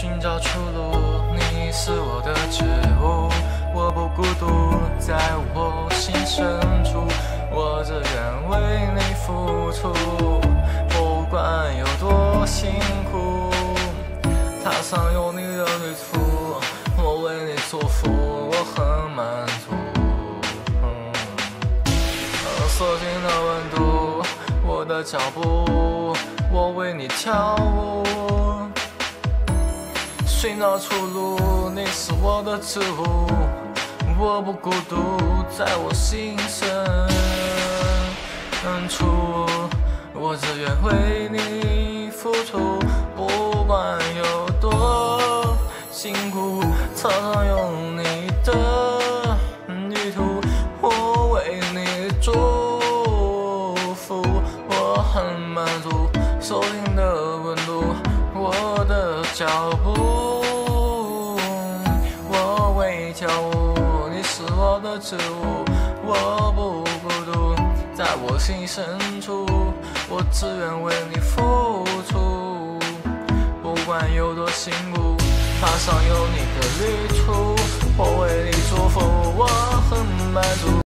寻找出路，你是我的植物，我不孤独，在我心深处，我只愿为你付出，不管有多辛苦，踏上有你的旅途，我为你祝福，我很满足。锁紧了温度，我的脚步，我为你跳舞，寻找出路，你是我的植物，我不孤独，在我心深处，我只愿为你付出，不管有多辛苦，踏上有你的旅途，我为你祝福，我很满足，手心的温度，我的脚步，我为你跳舞，你是我的植物，我不孤独，在我心深处，我只愿为你付出，不管有多辛苦，踏上有你的旅途，我为你祝福，我很满足。